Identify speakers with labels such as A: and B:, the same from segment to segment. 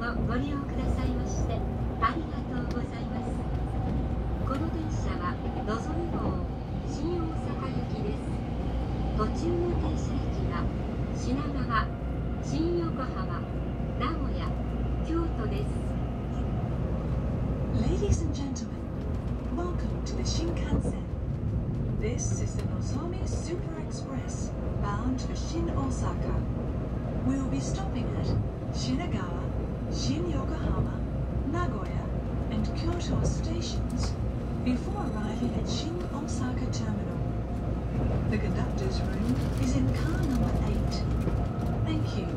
A: ご利用くださいましてありがとうございます。この電車はのぞみ号新大阪行きです。途中の停車駅は品川、新横浜、名古屋、京都です。
B: Ladies and gentlemen, welcome to the Shinkansen. This is the Nozomi Super Express bound for Shin Osaka. We will be stopping at Shinagawa, Shin Yokohama, Nagoya, and Kyoto stations before arriving at Shin Osaka Terminal. The conductor's room is in car number 8. Thank you.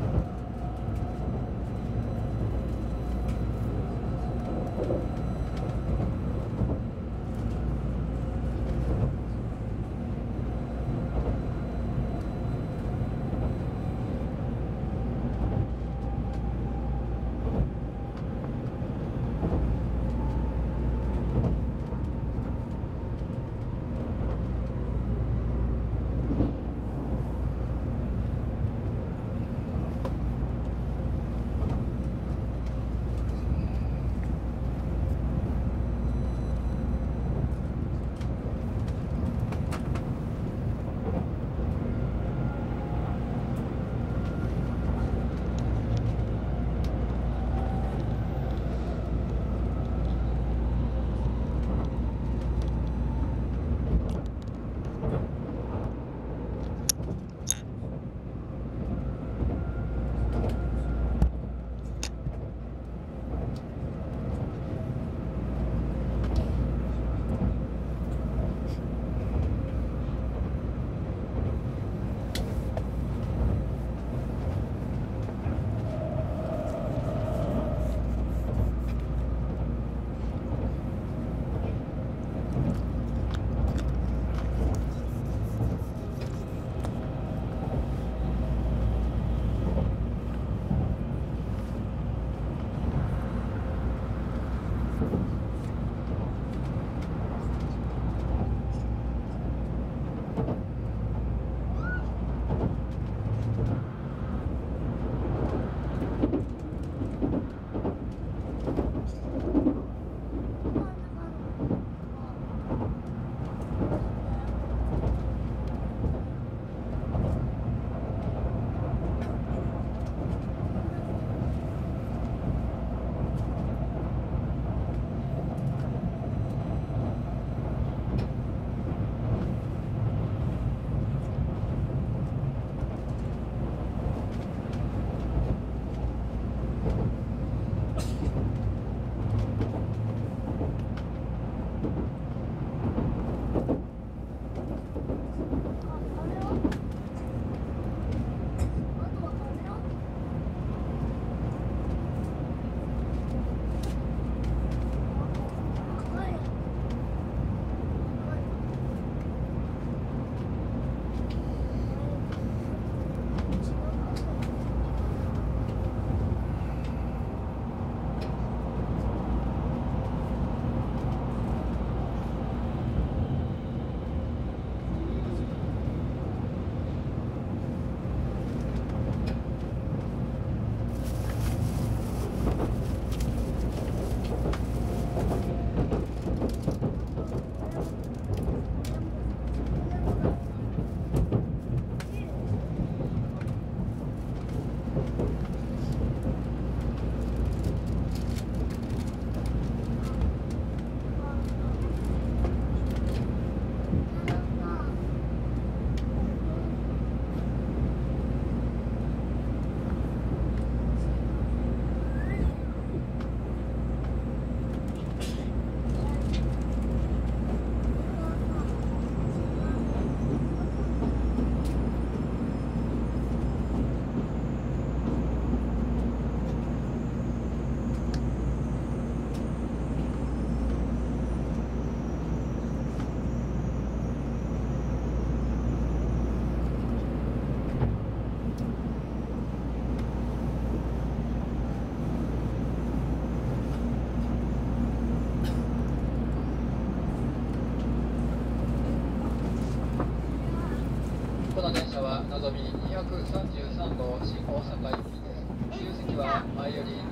C: この電車はのぞみ233号新大阪行きです。自由席は前より1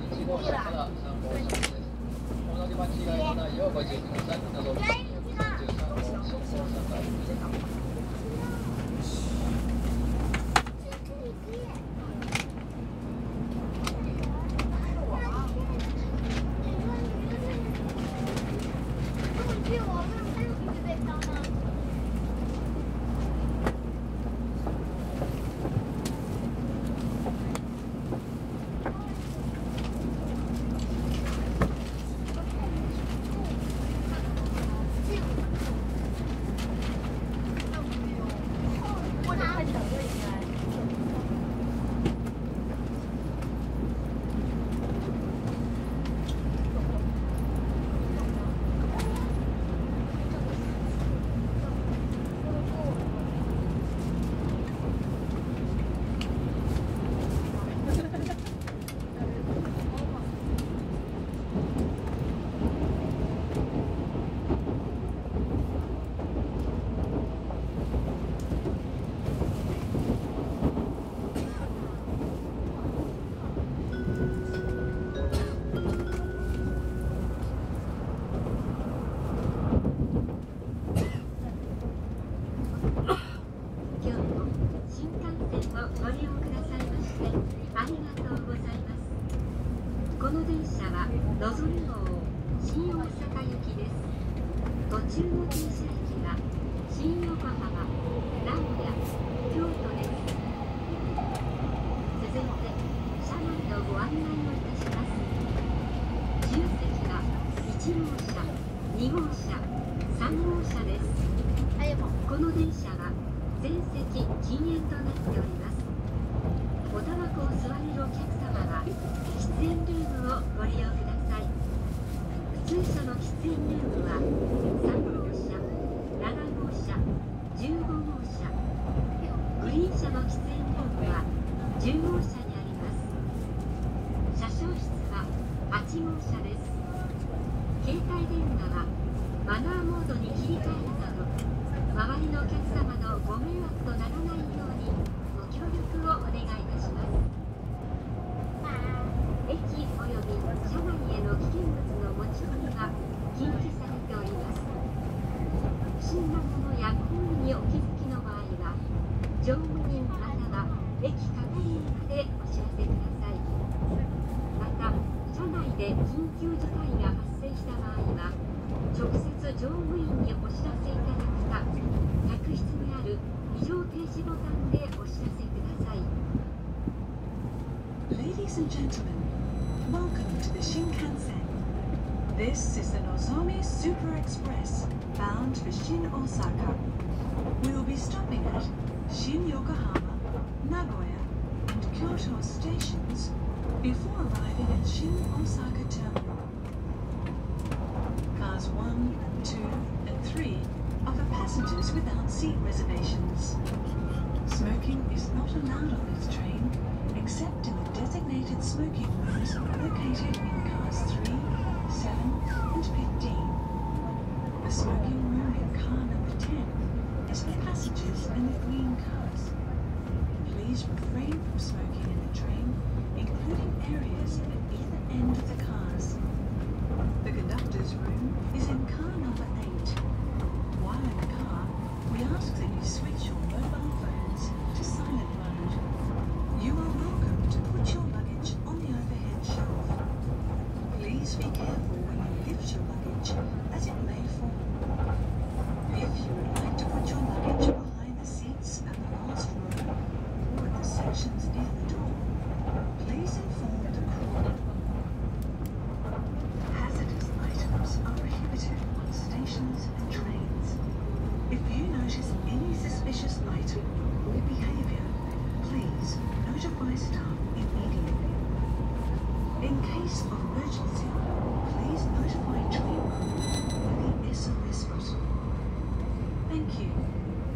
C: 車から参考おすすめです。お乗り間違いのないようご注意ください。謎解き233号新大阪行き。
A: この電車はのぞみ号新大阪行きです。途中の停車駅は新横浜、名古屋、京都です。続いて車内のご案内をいたします。自由席は1号車、2号車、3号車です。この電車は全席禁煙となっております。おタバコを吸われるお客様は喫煙ルームをご利用ください。普通車の喫煙ルームは3号車、7号車、15号車、グリーン車の喫煙ルームは10号車にあります。車掌室は8号車です。携帯電話はマナーモードに切り替えるなど周りのお客様のご迷惑とならないようにご協力をお願いいたします。駅及び車内への危険物の持ち込みが禁止されております。不審なものや行為にお気づきの場合は乗務員または駅係員までお知らせください。また車内で緊急事態が発生した場合は直接乗務員にお知らせいただくか、客室にある非常停止ボタンでお知らせください。
B: Ladies and gentlemen, welcome to the Shinkansen. This is the Nozomi Super Express, bound for Shin Osaka. We will be stopping at Shin Yokohama, Nagoya, and Kyoto stations before arriving at Shin Osaka Terminal. Cars 1, 2, and 3 are for passengers without seat reservations. Smoking is not allowed on this train, except in the designated smoking rooms located in cars 3, 7, and 15. The smoking room in car number 10 is for passengers in the green cars. Please refrain from smoking in the train, including areas at either end of the cars. The conductor's room is in car number 8. While in the car, we ask that you switch your mobile phones to silent mode. You are welcome to put your luggage on the overhead shelf. Please be careful when you lift your luggage, as it may fall. If you would like to put your luggage behind the seats at the last row or at the sections near the door, please inform the crew. Hazardous items are prohibited on stations and trains. If you notice any suspicious item or behavior, please notify staff immediately. In case of emergency, please notify train crew with the SOS button. Thank you.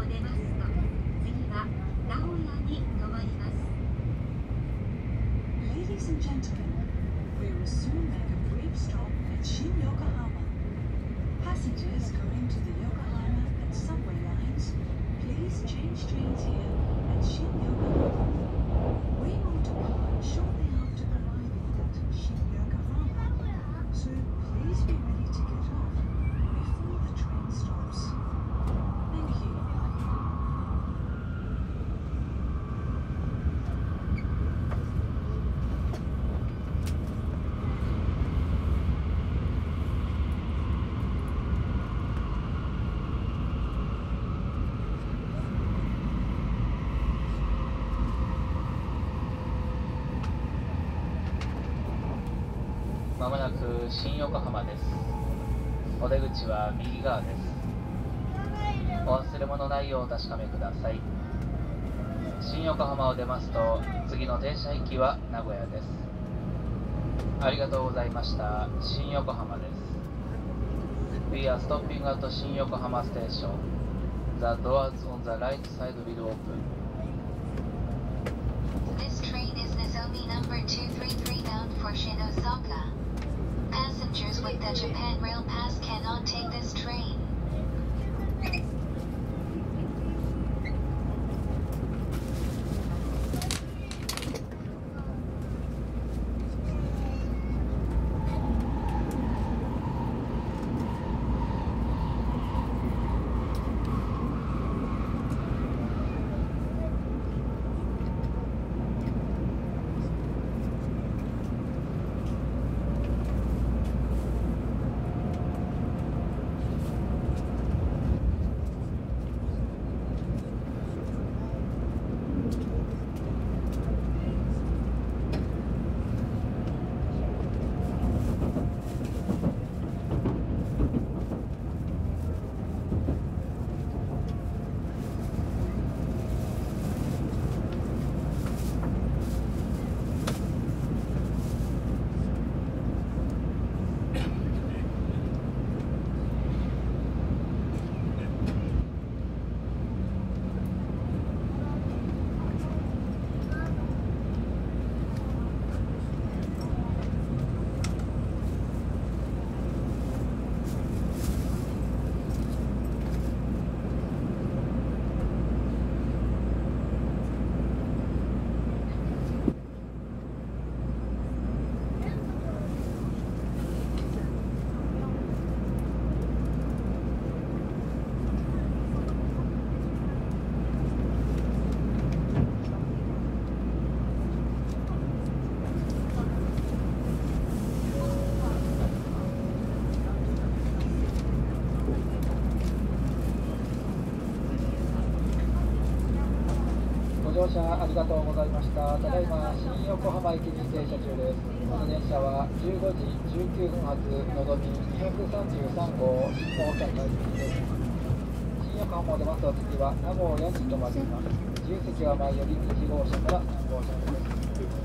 A: 出ますと、次は名古屋に停まります。
B: Ladies and gentlemen, we will soon make a brief stop at Shin Yokohama. Passengers going to the Yokohama and subway lines, please change trains here at Shin Yokohama. We will depart shortly after arriving at Shin Yokohama, so please be ready to get off before the train stops. Thank you.
C: まもなく新横浜です。お出口は右側です。お忘れ物ないようお確かめください。新横浜を出ますと、次の停車駅は名古屋です。ありがとうございました。新横浜です。We are stopping at 新横浜 station. The doors on the right side will open.
D: This train is Nozomi number 233 bound for Shin Osaka. Passengers with the Japan Rail Pass cannot take this train.
C: 乗車ありがとうございました。ただいま新横浜駅に停車中です。この電車は15時19分発のぞみ233号新大阪行きです。新横浜を出ますと次は名古屋に停まります。自由席は前より1号車から3号車です。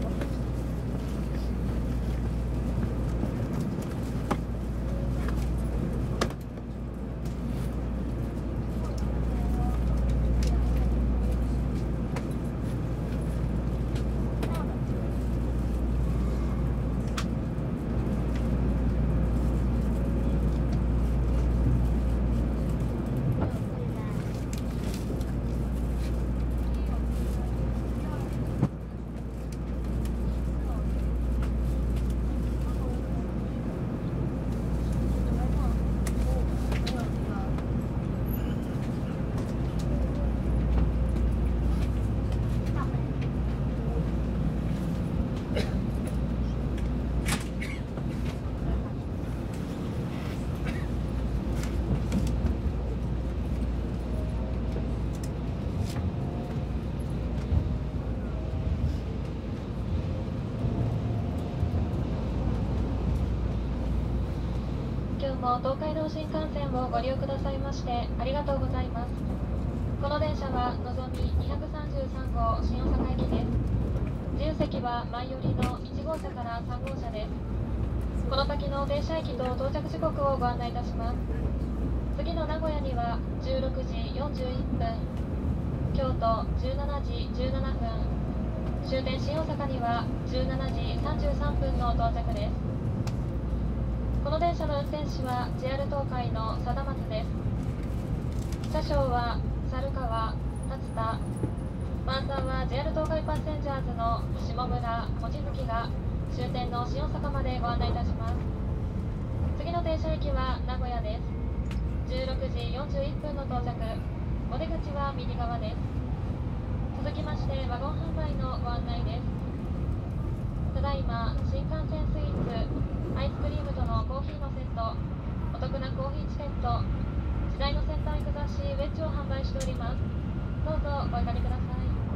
E: も東海道新幹線をご利用くださいましてありがとうございます。この電車はのぞみ233号新大阪駅です。自由席は前寄りの1号車から3号車です。この先の停車駅と到着時刻をご案内いたします。 次の名古屋には16時41分、京都17時17分、終点新大阪には17時33分の到着です。この電車の運転士は JR 東海の貞松です。車掌は猿川、竜田、番さんは JR 東海パッセンジャーズの下村、望月が終点の新大阪までご案内いたします。次の停車駅は名古屋です。16時41分の到着、お出口は右側です。続きましてワゴン販売のご案内です。ただいま新幹線スイーツ、アイスクリームとのコーヒーのセット、お得なコーヒーチケット、時代の先端行く雑誌ウェッジを販売しております。どうぞお借りください。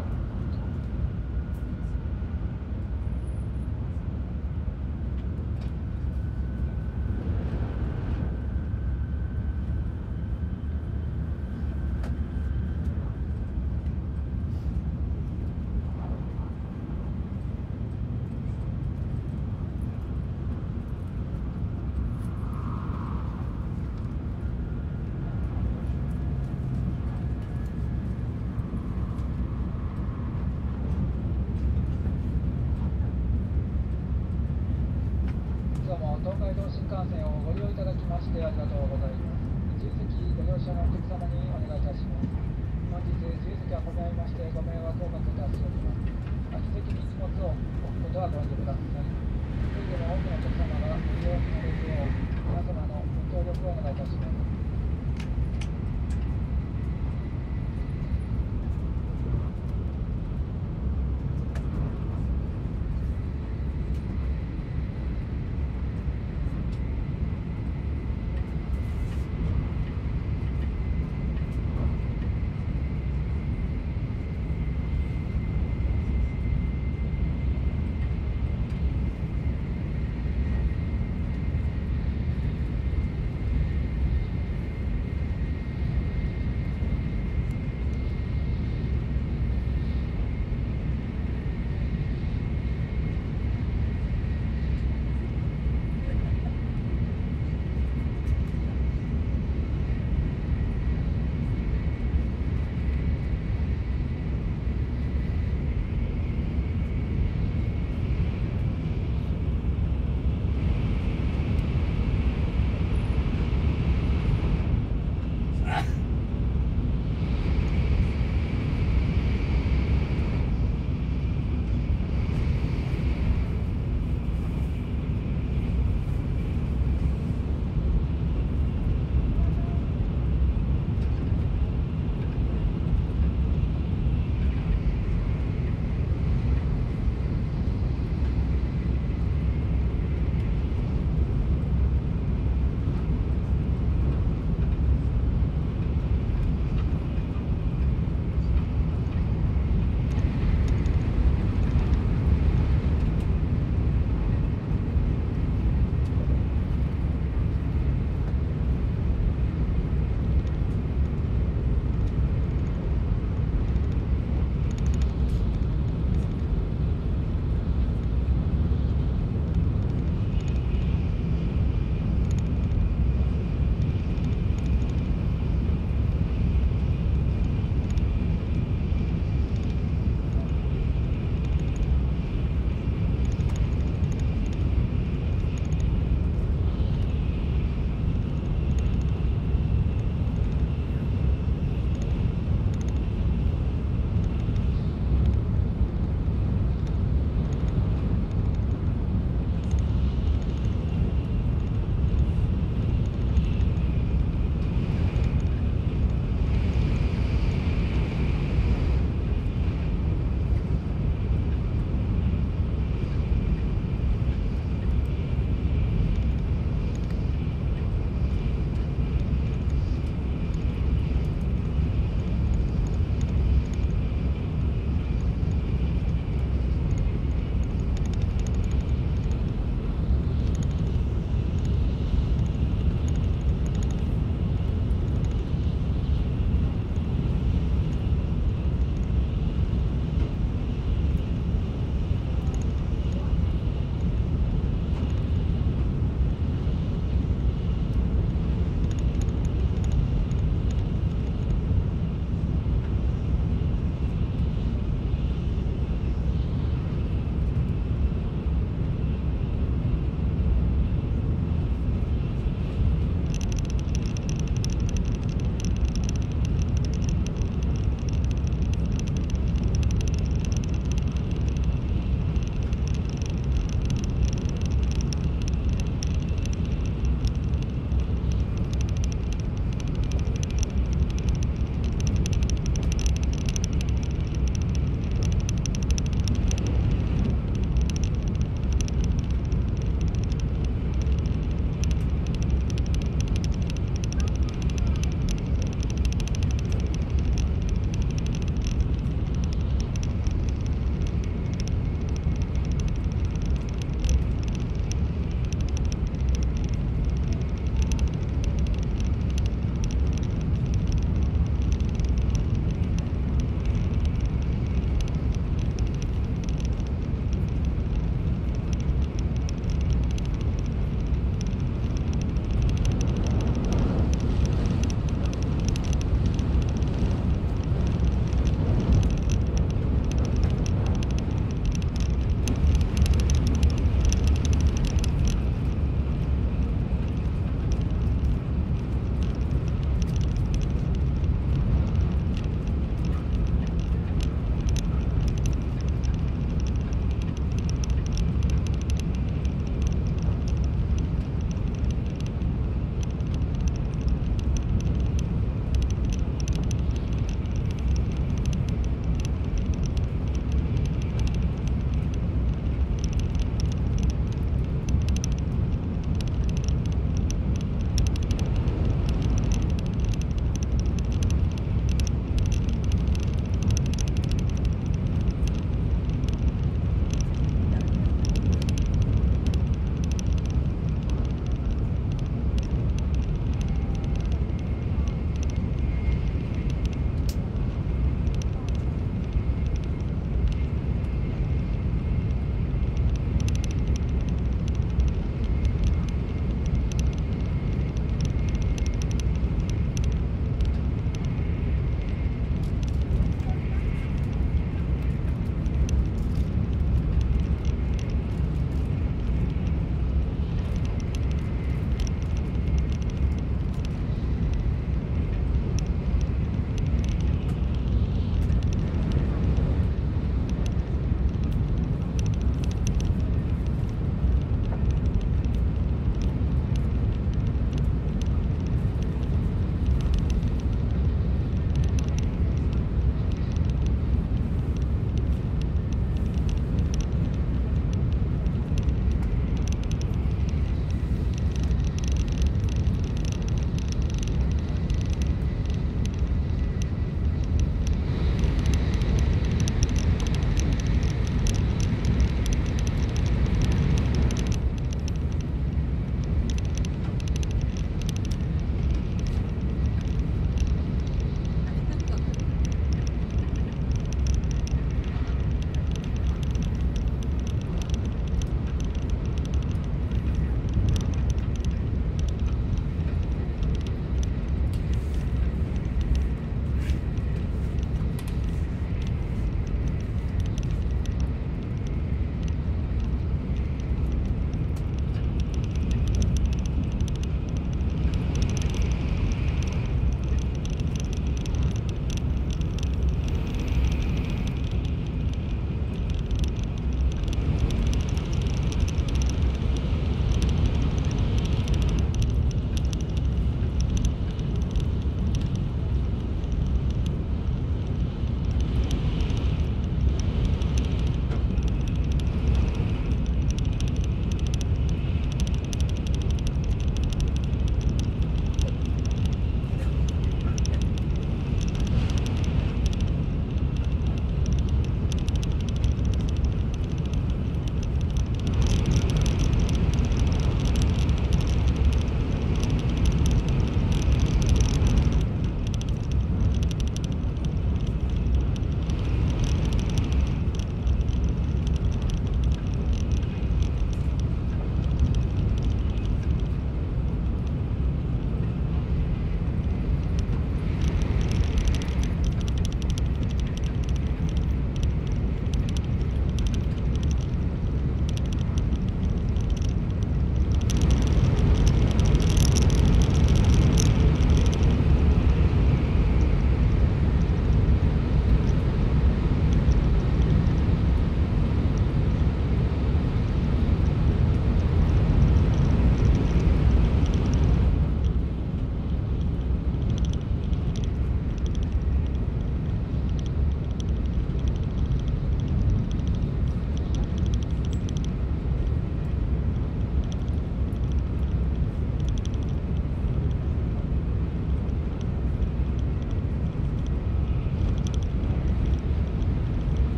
F: 東海道新幹線をご利用いただきましてありがとうございます。自由席ご利用者のお客様にお願いいたします。本日自由席は混み合いましてご迷惑をおかけいたしております。空き席に荷物を置くことはご遠慮ください。一人でも多くのお客様がご利用されるよう皆様のご協力をお願いいたします。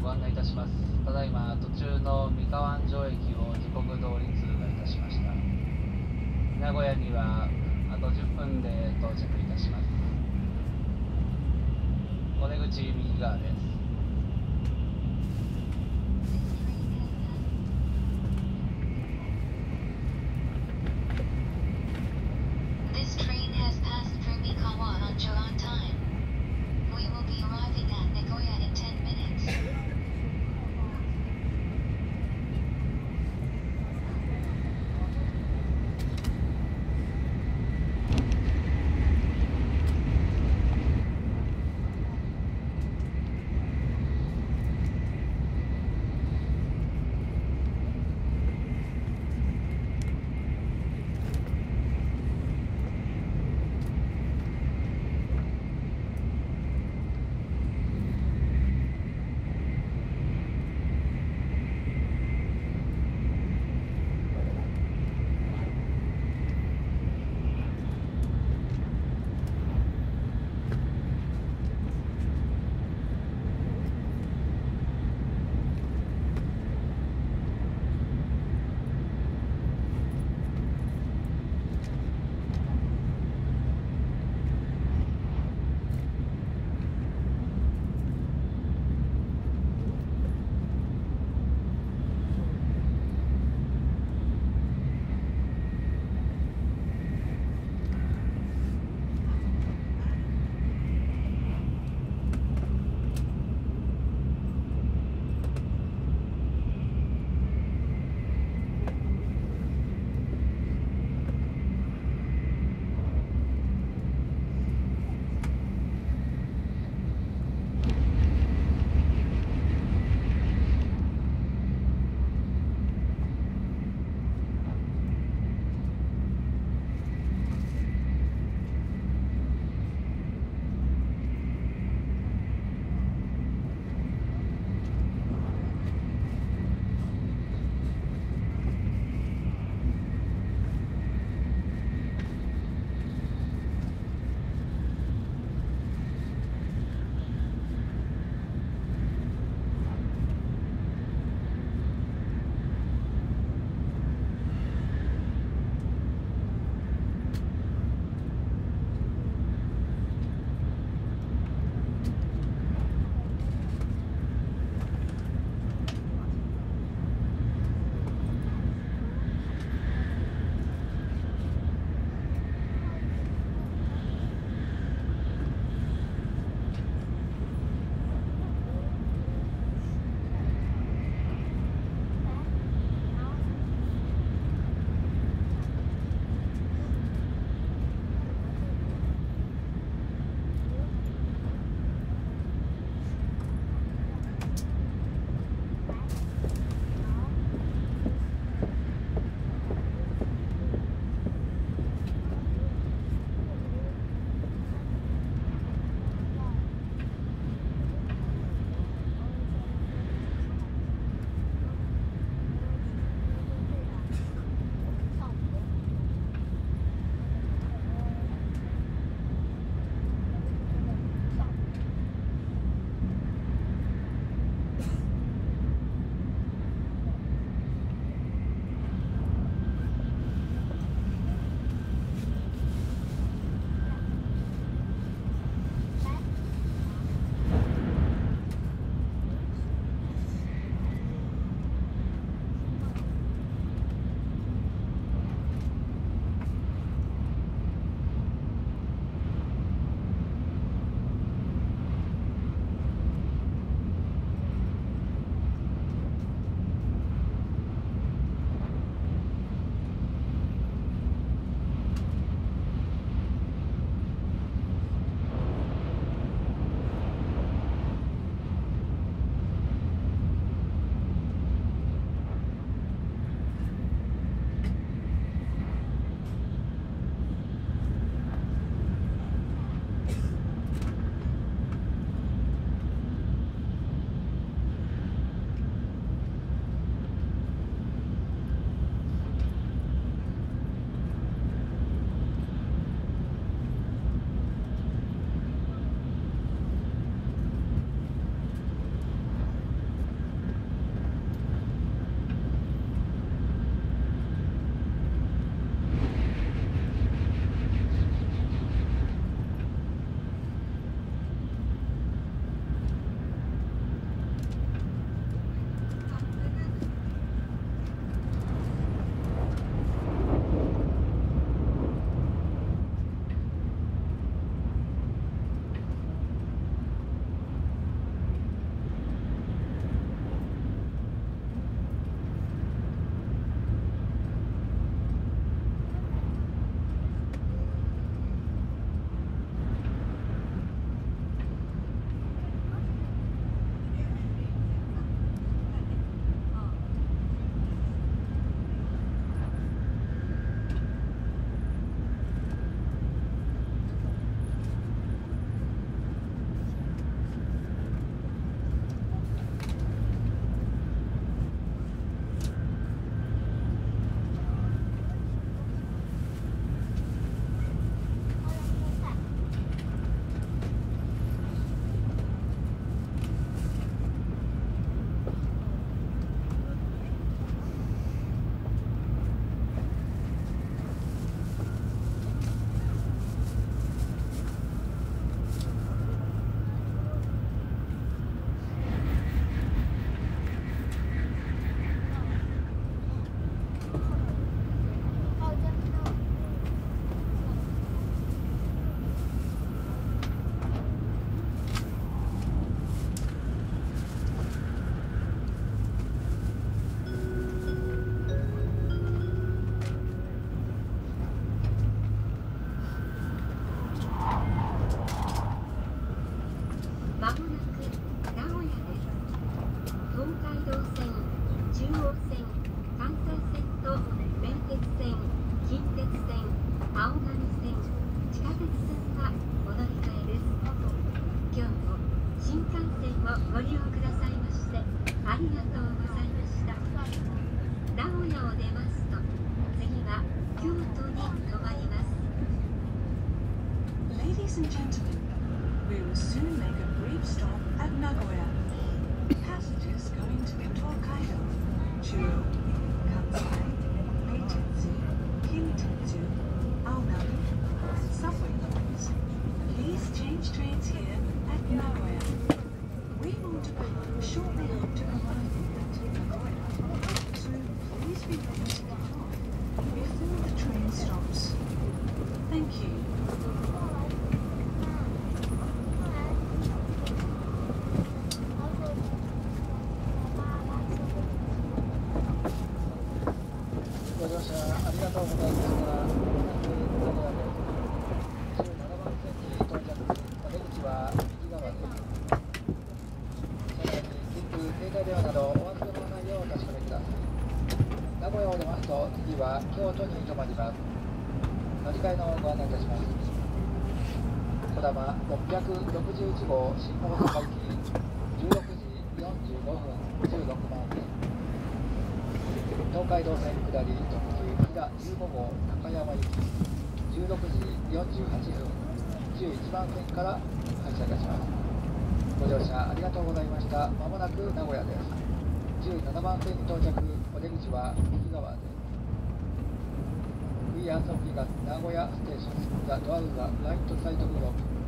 C: ご案内いたします。ただいま途中の三河安城駅を時刻通り通過いたしました。名古屋にはあと10分で到着いたします。お出口右側です。
D: This train has passed through Mikawa Anjo on time. We will be arriving at Nagoya in 10 minutes.
A: 海道線、中央線、関西線と名鉄線、近鉄線、青波線、地下鉄線がお乗り換えです。今日も新幹線をご利用くださいましてありがとうございました。名古屋を出ますと次は京都に停まります。
B: Ladies and gentlemen, we will soon make a brief stop at Nagoya. Passengers going to Tokaido, Chuo, Kansai, Meitetsu, Kintetsu, Aonami, and subway lines. Please change trains here at Nagoya. We will depart shortly after arrival at Nagoya, so please be ready to get off before the train stops. Thank you.
F: ご乗車ありがとうございました。名古屋です。17番線に到着。お出口は右側です。車内に切符、携帯電話などお忘れ物ないようお確かめください。名古屋を出ますと次は京都に停まります。乗り換えのご案内いたします。こだま661号新大阪行き16時45分16番線。東海道線下り特急平15号高山行き16時48分11番線から発車いたします。ご乗車ありがとうございました。まもなく名古屋です。17番線に到着。お出口は右側です。We are stopping at Nagoya Station. The doors are right side door.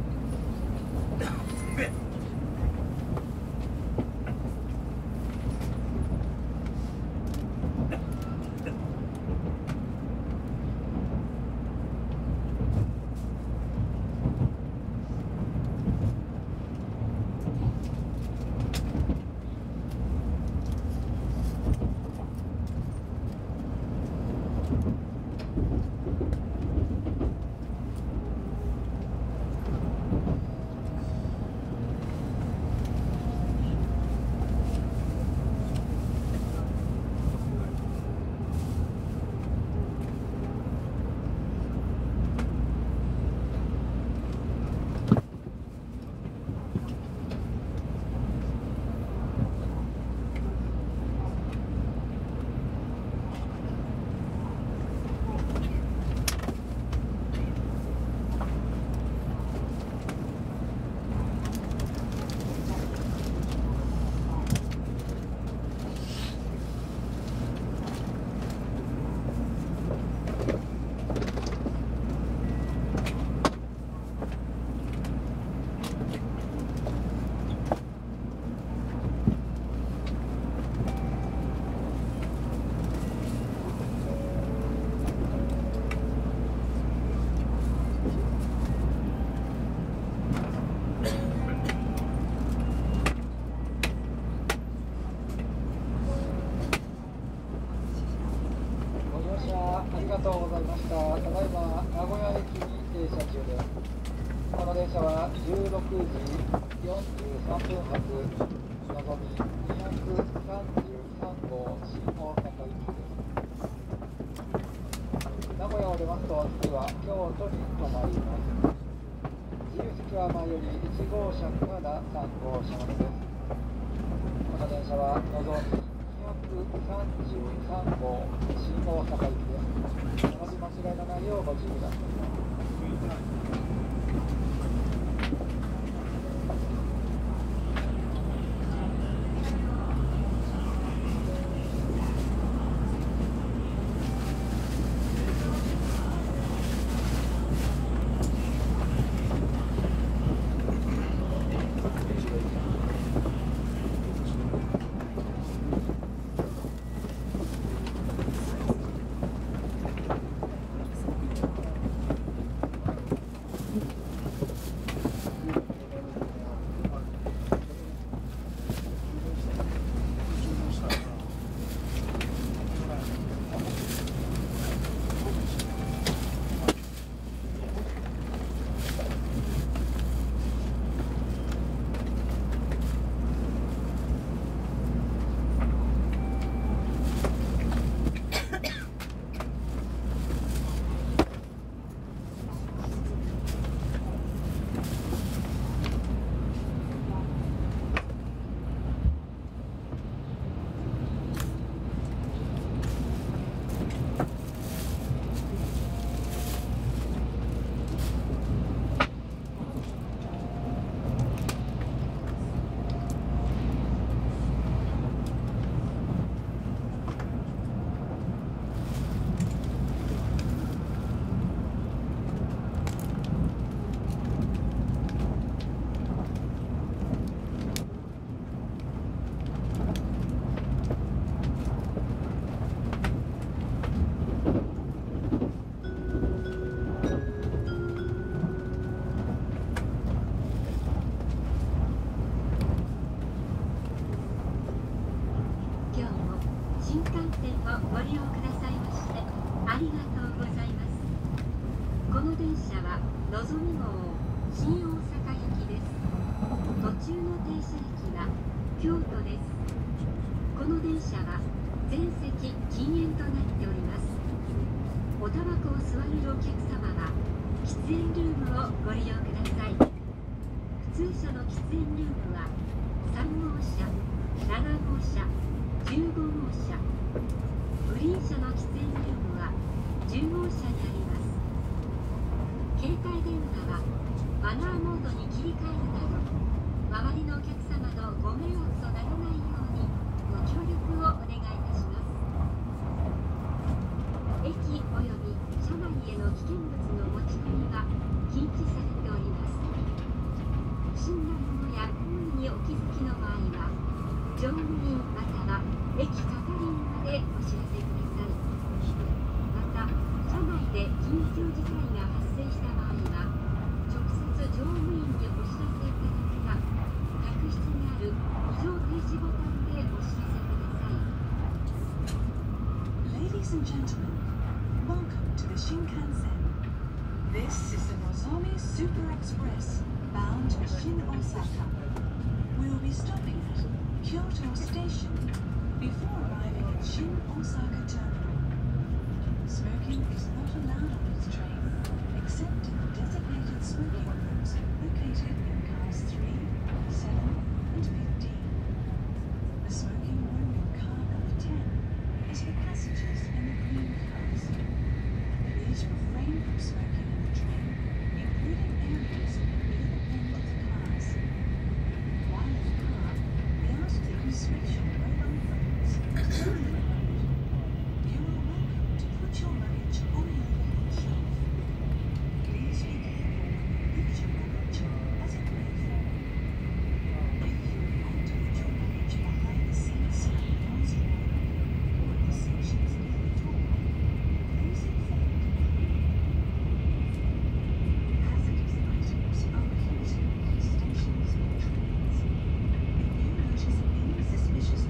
F: ありがとうございました。ただいま名古屋駅に停車中です。この電車は16時43分発のぞみ233号新大阪行きです。名古屋を出ますと次は京都に停まります。自由席は前より1号車から3号車までです。この電車はのぞみ233号新大阪行きです。同じ間違いのないようご注意ください。
A: 新幹線をご利用くださいましてありがとうございます。この電車はのぞみ号新大阪行きです。途中の停車駅は京都です。この電車は全席禁煙となっております。おタバコを吸われるお客様は喫煙ルームをご利用ください。普通車の喫煙ルームは3号車、7号車、15号車、グリーン車の喫煙ルームは10号車にあります。携帯電話はマナーモードに切り替えるなど周りのお客様のご迷惑とならないようにご協力をお願いいたします。駅および車内への危険物の持ち込みは禁止されております。不審なものや行為にお気づきの場合は乗務員または駅係員までお知らせください。また車内で緊急事態が発生した場合は直接乗務員にお知らせいただくか客室にある非常停止ボタンでお知らせください。
B: Ladies and gentlemen, welcome to the Shinkansen. This is the Nozomi Super Express bound to Shin Osaka. We will be stopping at Kyoto Station before arriving at Shin Osaka Terminal. Smoking is not allowed on this train except in the designated smoking rooms located in cars 3, 7, and 15. The smoking room in car number 10 is for passengers in the green cars. Please refrain from smoking in the train, including areas near the end of the cars. While in the car, we ask that you switch your mobile phones to silent mode. You are welcome to put your luggage on the overhead shelf. Please be careful when you lift your luggage as it may fall. If you want to put your luggage behind the seats of the noise driver or in the sections near the door, please inform the hazardous items are hidden in stations and trains. If you notice any suspicious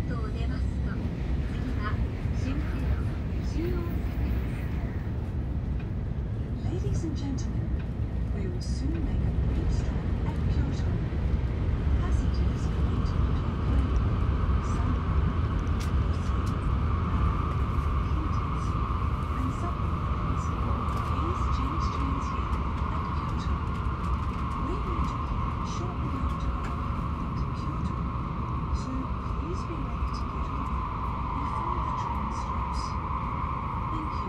A: 都を出ますと、次は終点新大阪です。
B: Ladies and gentlemen, we will soon make a brief stop at Kyoto. Passengers going to Tokyo, Sapporo, Osaka, Kintetsu, and submarines, please change trains here at Kyoto. We will depart shortly after arrival at Kyoto, so please be ready to get off before the train stops. Thank you.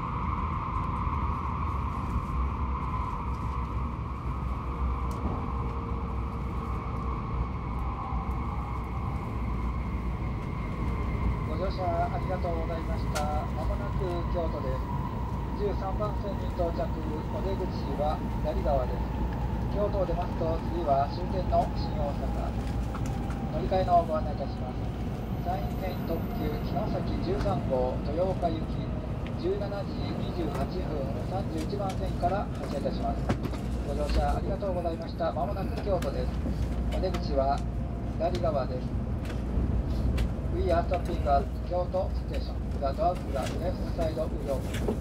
F: ご乗車ありがとうございました。まもなく京都です。13番線に到着、お出口は左側です。京都を出ますと、次は終点の新大阪。乗り換えのご案内いたします。山陰線特急城崎13号豊岡行き、17時28分31番線から発車いたします。ご乗車ありがとうございました。まもなく京都です。お出口は左側です。We are stopping at Kyoto Station. The doors are left side will open.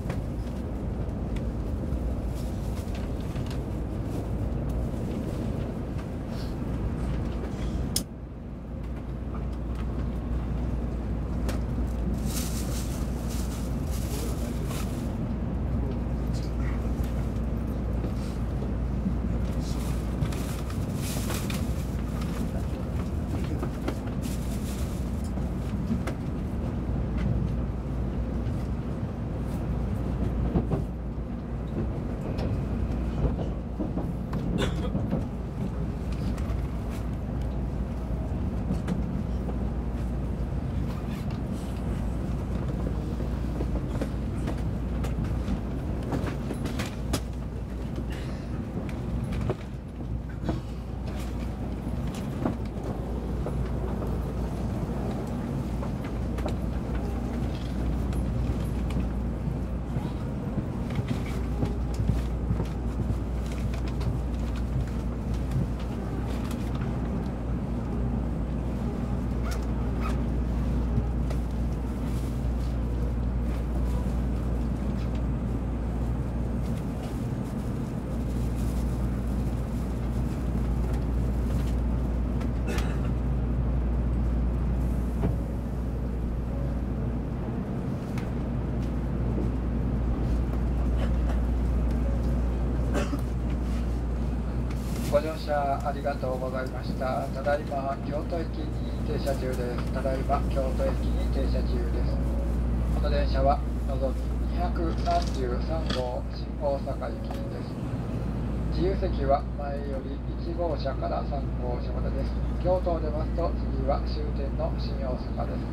F: ご乗車ありがとうございました。ただいま京都駅に停車中です。ただいま京都駅に停車中です。この電車はのぞみ233号新大阪行きです。自由席は前より1号車から3号車までです。京都を出ますと次は終点の新大阪です。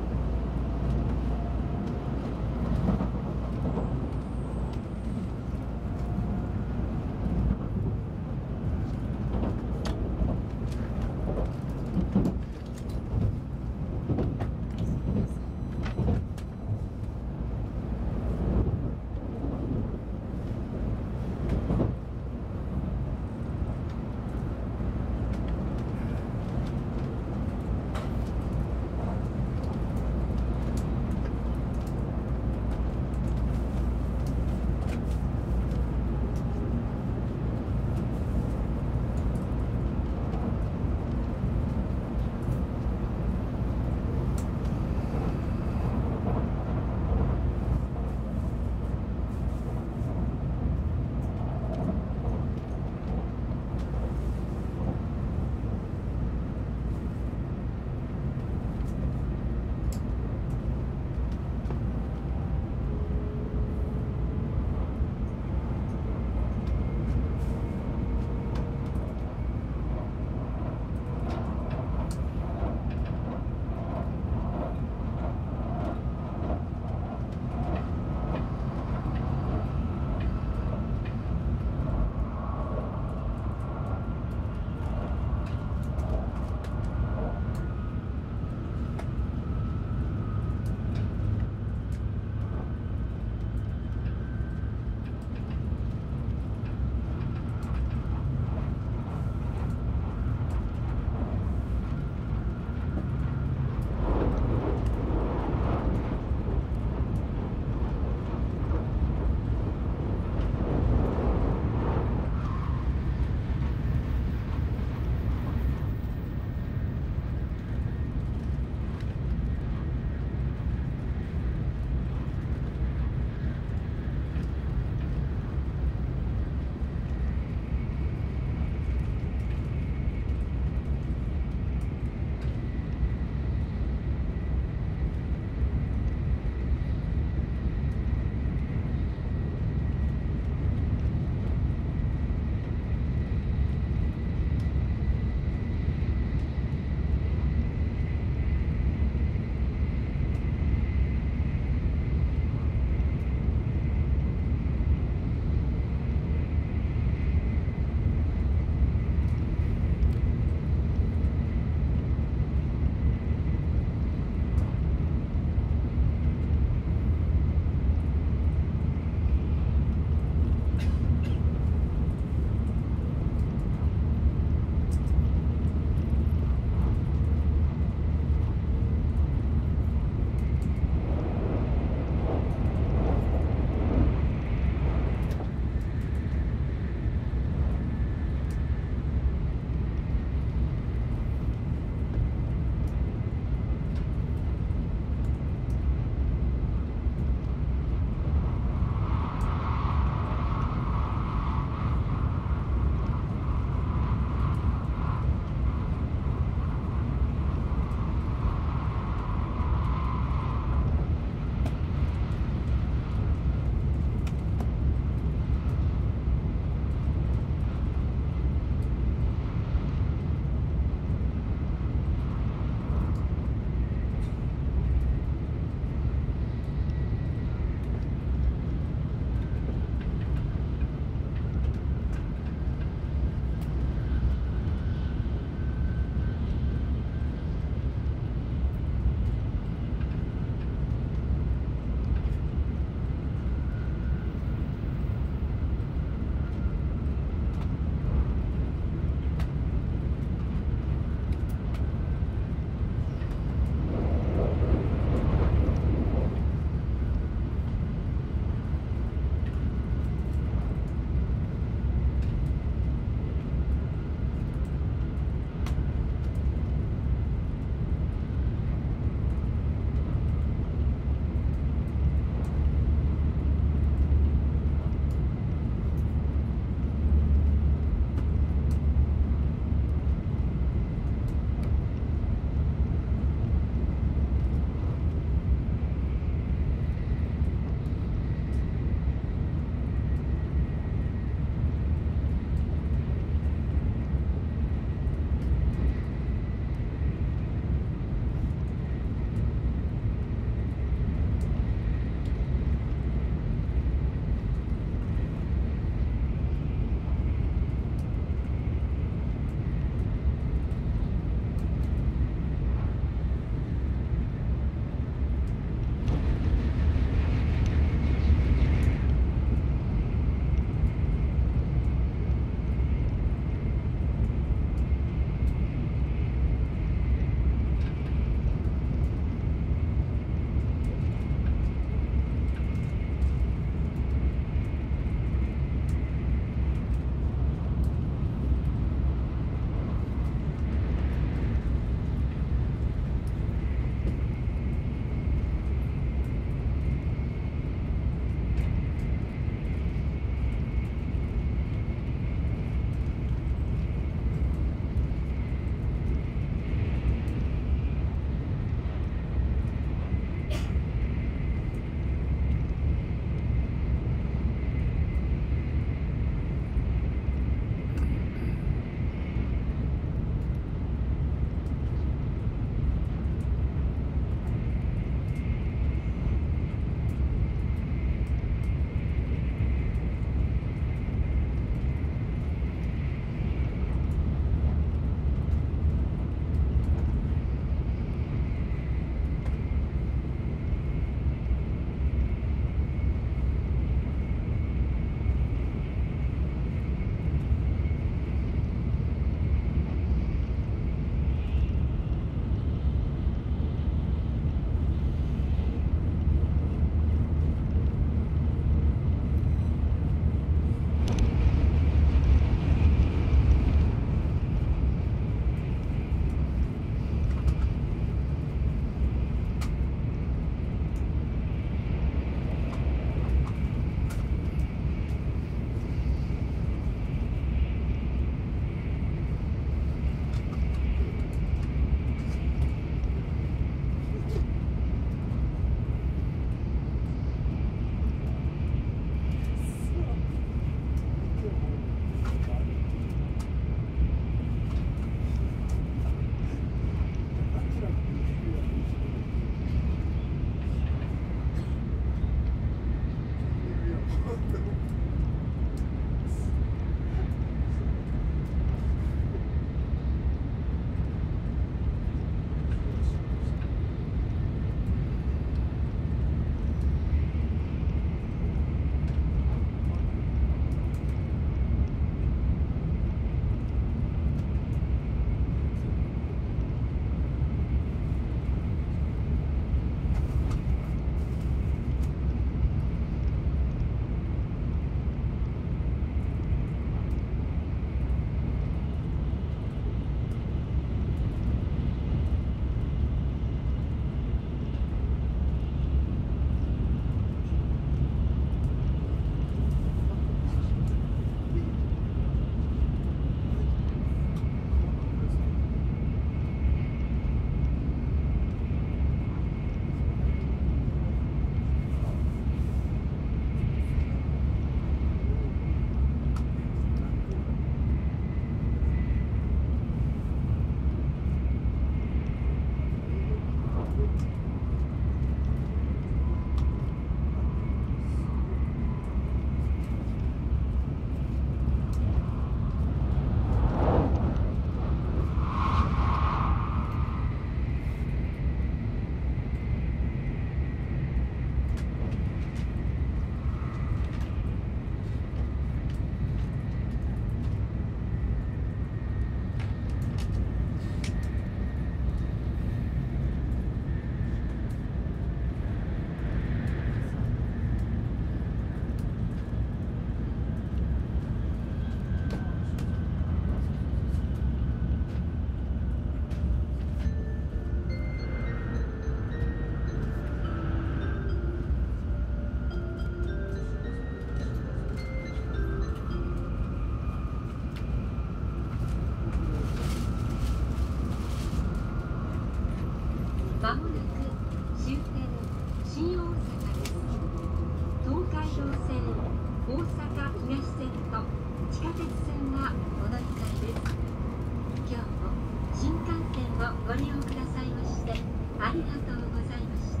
A: まもなく終点新大阪です。東海道線、大阪東線と地下鉄線がお乗り換えです。今日も新幹線をご利用くださいましてありがとうございました。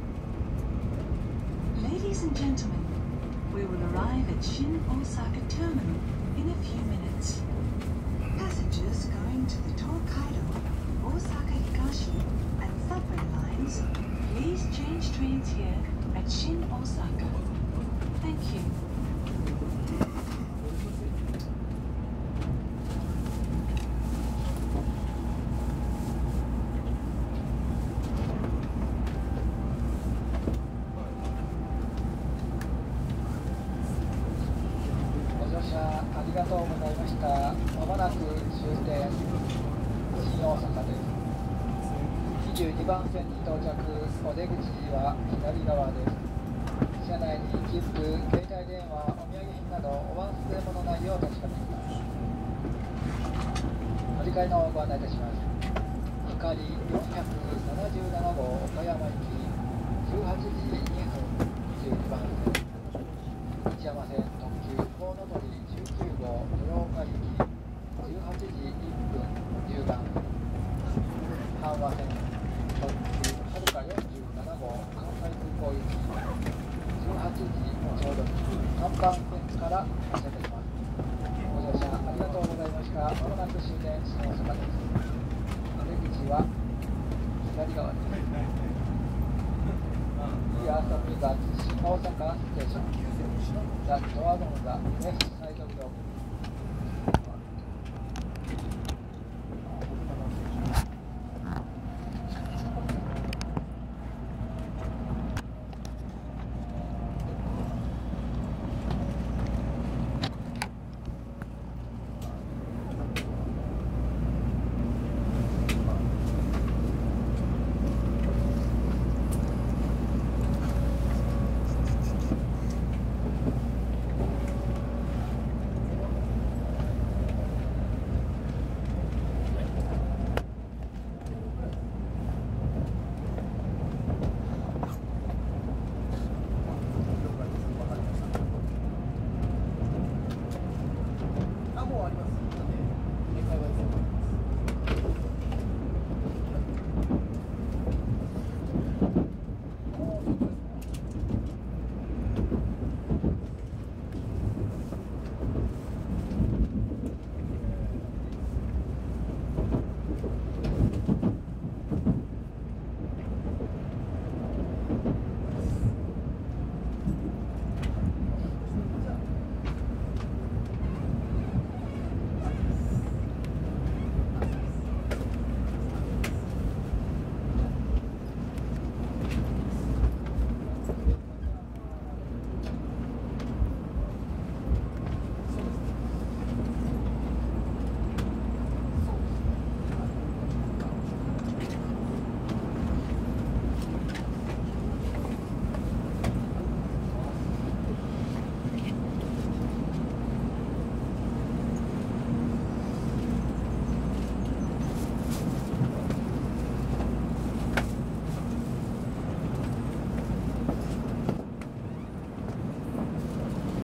B: Ladies and gentlemen, we will arrive at Shin Osaka Terminal in a few minutes. Passengers going to the Tokaido, Osaka Higashi, and subway lines, please change trains here at Shin Osaka. Thank you.
F: ご乗車ありがとうございました。まもなく終点新大阪です。22番線に到着、お出口は左側です。車内に切符、携帯電話、お土産品などお忘れ物ないよう確かめます。乗り換えのご案内いたします。ひかり477号岡山行き18時2分22番線、内山線特急コウノトリ19号豊岡行き18時1分10番線、阪和線特急はるか47号関西空港行き18時ちょうど3番線から発車いたします。ご乗車ありがとうございました。まもなく終点新大阪です。お出口は左側です。We are stopping at 新大阪ステーション。The door on the left side of the